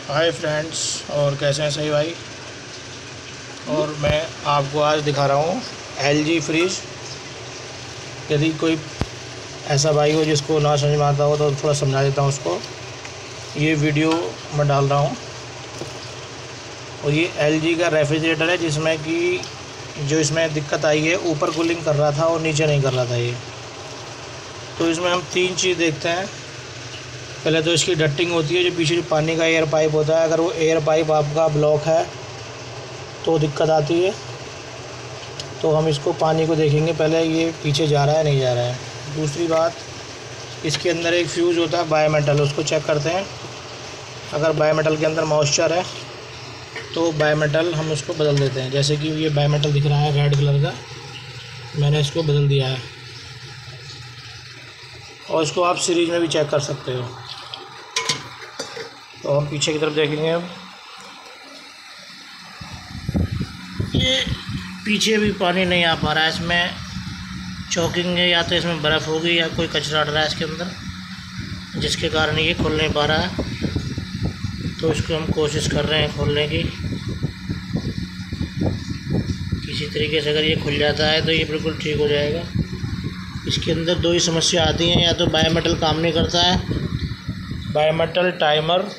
Hi friends, और कैसे हैं सही भाई। और मैं आपको आज दिखा रहा हूँ एलजी फ्रिज। यदि कोई ऐसा भाई हो जिसको ना समझ में आता हो तो थोड़ा समझा देता हूँ उसको। ये वीडियो मैं डाल रहा हूँ और ये एलजी का रेफ्रिजरेटर है जिसमें कि जो इसमें दिक्कत आई है, ऊपर कूलिंग कर रहा था और नीचे नहीं कर रहा था ये। तो इसमें हम तीन चीज़ देखते हैं। पहले तो इसकी डट्टिंग होती है, जो पीछे जो पानी का एयर पाइप होता है, अगर वो एयर पाइप आपका ब्लॉक है तो दिक्कत आती है। तो हम इसको पानी को देखेंगे पहले, ये पीछे जा रहा है नहीं जा रहा है। दूसरी बात, इसके अंदर एक फ्यूज़ होता है बायोमेटल, उसको चेक करते हैं। अगर बायोमेटल के अंदर मॉइस्चर है तो बायोमेटल हम उसको बदल देते हैं। जैसे कि ये बायोमेटल दिख रहा है रेड कलर का, मैंने इसको बदल दिया है। और इसको आप सीरीज में भी चेक कर सकते हो। तो हम पीछे की तरफ देखेंगे। अब ये पीछे भी पानी नहीं आ पा रहा है, इसमें चौकिंग है, या तो इसमें बर्फ़ होगी या कोई कचरा अड़ रहा है इसके अंदर, जिसके कारण ये खुल नहीं पा रहा है। तो इसको हम कोशिश कर रहे हैं खोलने की। किसी तरीके से अगर ये खुल जाता है तो ये बिल्कुल ठीक हो जाएगा। इसके अंदर दो ही समस्या आती हैं, या तो बायोमेटल काम नहीं करता है, बायोमेटल टाइमर,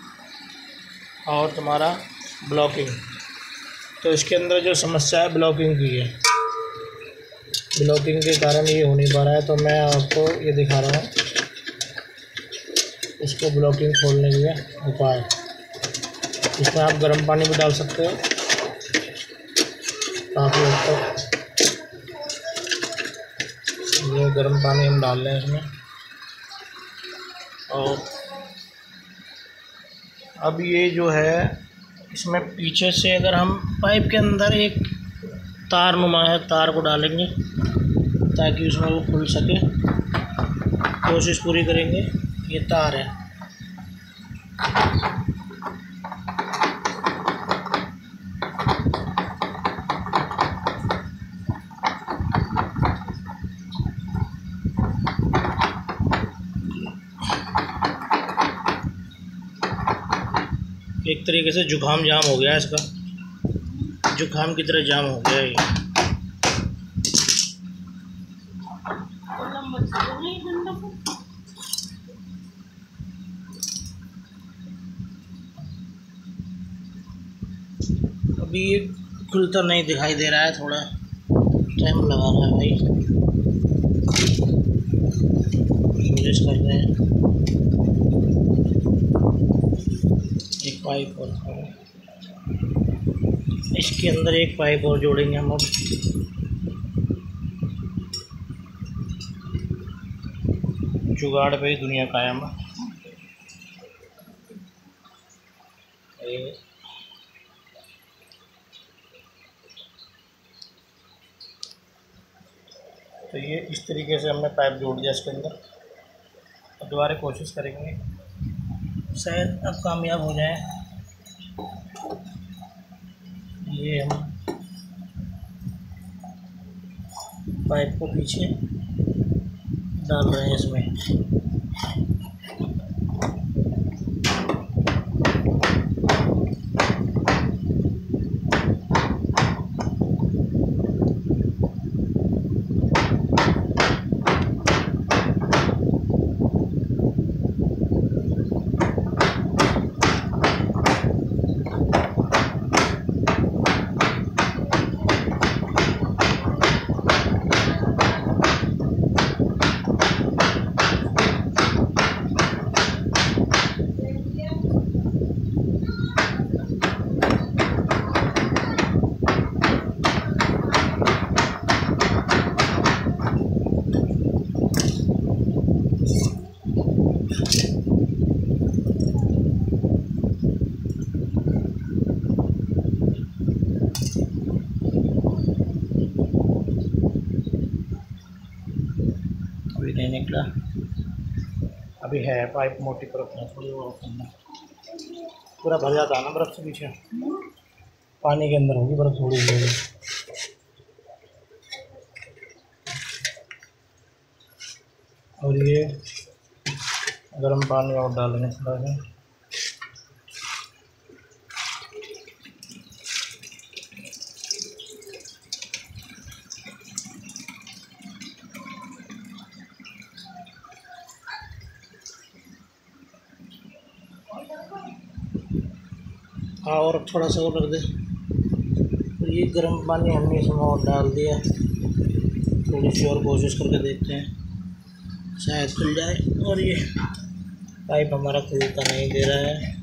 और तुम्हारा ब्लॉकिंग। तो इसके अंदर जो समस्या है ब्लॉकिंग की है, ब्लॉकिंग के कारण ये हो नहीं पा रहा है। तो मैं आपको ये दिखा रहा हूँ इसको ब्लॉकिंग खोलने के उपाय। इसमें आप गर्म पानी भी डाल सकते हो काफ़ी हद तक। ये गर्म पानी हम डाल रहे हैं इसमें। और अब ये जो है, इसमें पीछे से अगर हम पाइप के अंदर एक तार नुमा है, तार को डालेंगे ताकि उसमें वो खुल सके। कोशिश पूरी करेंगे। ये तार है, एक तरीके से जुकाम जाम हो गया इसका, जुकाम की तरह जाम हो गया ये। अभी ये खुलता नहीं दिखाई दे रहा है, थोड़ा टाइम लगा रहा है भाई। कोशिश कर रहे हैं। एक पाइप और इसके अंदर एक पाइप और जोड़ेंगे हम। अब जुगाड़ पे ही दुनिया कायम है। तो ये इस तरीके से हमने पाइप जोड़ दिया इसके अंदर। अब दोबारा कोशिश करेंगे, शायद अब कामयाब हो जाए। ये हम पाइप को पीछे डाल रहे हैं इसमें। अभी नहीं निकला, अभी है पाइप मोटी बर्फ में, थोड़ी और पूरा भर जाता है ना बर्फ़ से। पीछे पानी के अंदर होगी बर्फ़, थोड़ी होगी। और ये गर्म पानी और डालेंगे थोड़ा सा। हाँ, और थोड़ा सा और रख दे। तो ये गर्म पानी हमने इसमें और डाल दिया। थोड़ी सी और कोशिश करके देखते हैं, शायद खुल जाए। और ये पाइप हमारा खुलता नहीं दे रहा है।